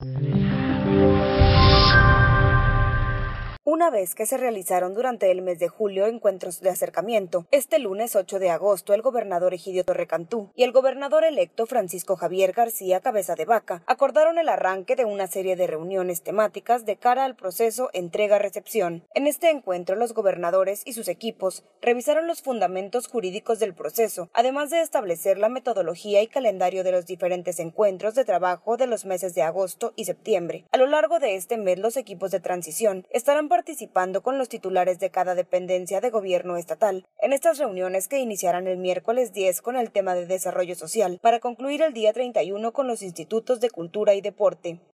Una vez que se realizaron durante el mes de julio encuentros de acercamiento, este lunes 8 de agosto el gobernador Egidio Torre Cantú y el gobernador electo Francisco Javier García Cabeza de Vaca acordaron el arranque de una serie de reuniones temáticas de cara al proceso entrega-recepción. En este encuentro los gobernadores y sus equipos revisaron los fundamentos jurídicos del proceso, además de establecer la metodología y calendario de los diferentes encuentros de trabajo de los meses de agosto y septiembre. A lo largo de este mes los equipos de transición estarán participando con los titulares de cada dependencia de gobierno estatal en estas reuniones que iniciarán el miércoles 10 con el tema de desarrollo social, para concluir el día 31 con los institutos de cultura y deporte.